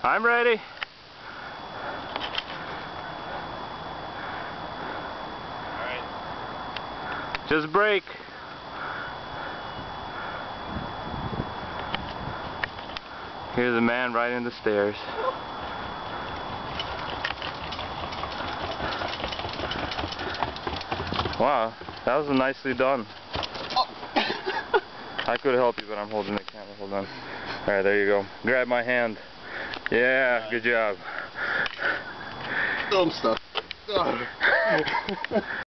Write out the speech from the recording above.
I'm ready. Alright. Just brake. Here's a man riding the stairs. Wow, that was nicely done. Oh. I could help you, but I'm holding the camera. Hold on. Alright, there you go. Grab my hand. Yeah, good job. I'm stuck.